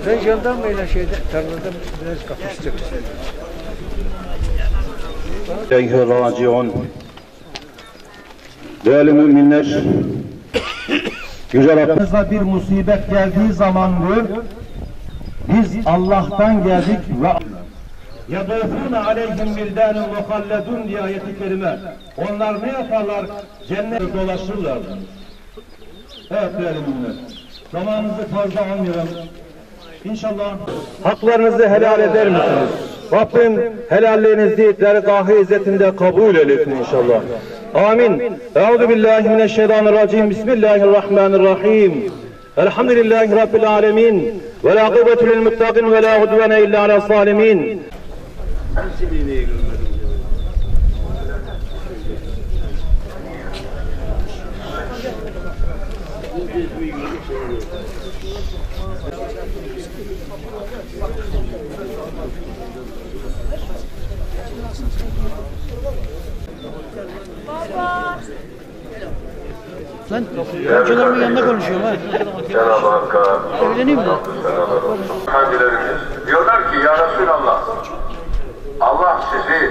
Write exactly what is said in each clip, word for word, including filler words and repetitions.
Ben jandarmayla şeyde tarlada biraz kapıştık. Eyyühel-raciun. Değerli müminler, Yüce Rabbimize bir musibet geldiği zamandır biz Allah'tan geldik ve يَضَيْفُونَ عَلَيْهِمْ بِلْدَانٌ مُخَلَّدٌ diye ayet-i kerime. Onlar ne yaparlar? Cennete dolaşırlar. Evet değerli müminler, zamanınızı fazla almayalım. İnşallah haklarınızı helal eder misiniz? Rabbim helalliğinizi dergâh-ı izzetinde kabul eylesin inşallah. Amin. Euzu billahi mineşşeytanirracim. Bismillahirrahmanirrahim. Elhamdülillahi Rabbil alemin. Ve la kuvvetu lil muttaqin ve la udvene illa alel zalimin. Baba. Lan hocalarımın yanında konuşuyorum ha. Cenab-ı Hakk'a Evleneyim mi? Efendilerimiz diyorlar ki ya Resulallah, Allah sizi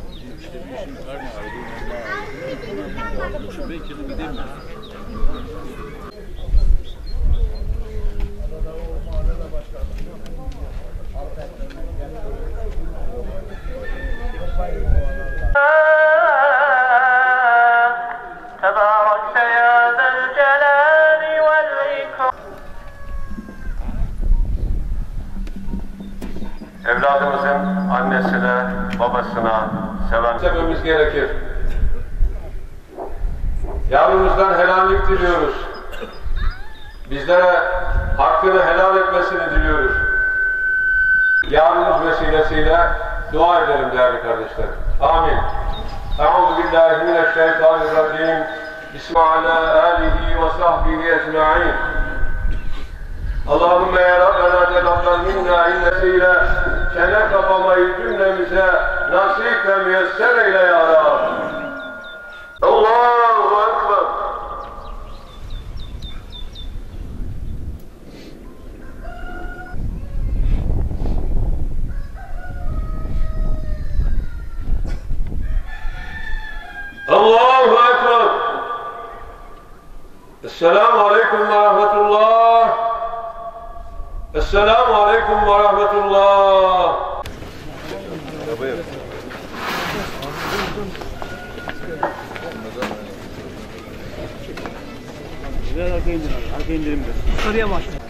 evladımızın annesine, babasına seven sevmemiz gerekir. Yavrumuzdan helallik diliyoruz. Bizlere hakkını helal etmesini diliyoruz. Yavrumuz vesilesiyle dua edelim değerli kardeşlerim. Amin. Euzu billahi mineşşeytanirracim. Bismillahirrahmanirrahim ve sahbihi ecmaîn. Allahümme ya Rabbena tegaffel minna innesiyle çene kapamayı cümlemize nasip ve müyesser eyle ya Rabbi. Allahu Ekber. Allahu Ekber. Esselamu Aleyküm ve Rahmetullah. Esselamu Aleyküm ve Rahmetullah. Biraz arka indirim, arka indirim. Yukarıya bak.